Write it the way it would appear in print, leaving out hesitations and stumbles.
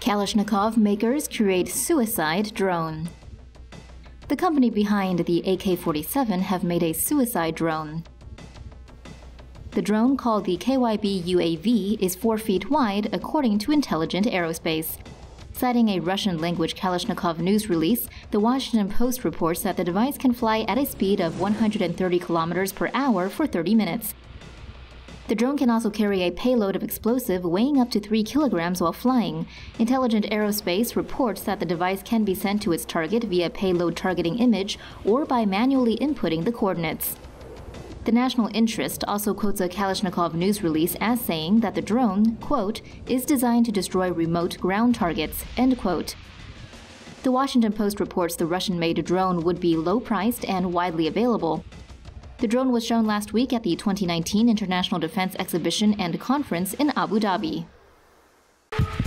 Kalashnikov makers create suicide drone. The company behind the AK-47 have made a suicide drone. The drone, called the KYB UAV, is 4 feet wide, according to Intelligent Aerospace. Citing a Russian-language Kalashnikov news release, The Washington Post reports that the device can fly at a speed of 130 kilometers per hour for 30 minutes. The drone can also carry a payload of explosive weighing up to 3 kilograms while flying. Intelligent Aerospace reports that the device can be sent to its target via payload targeting image or by manually inputting the coordinates. The National Interest also quotes a Kalashnikov news release as saying that the drone, quote, is designed to destroy remote ground targets, end quote. The Washington Post reports the Russian-made drone would be low-priced and widely available. The drone was shown last week at the 2019 International Defense Exhibition and Conference in Abu Dhabi.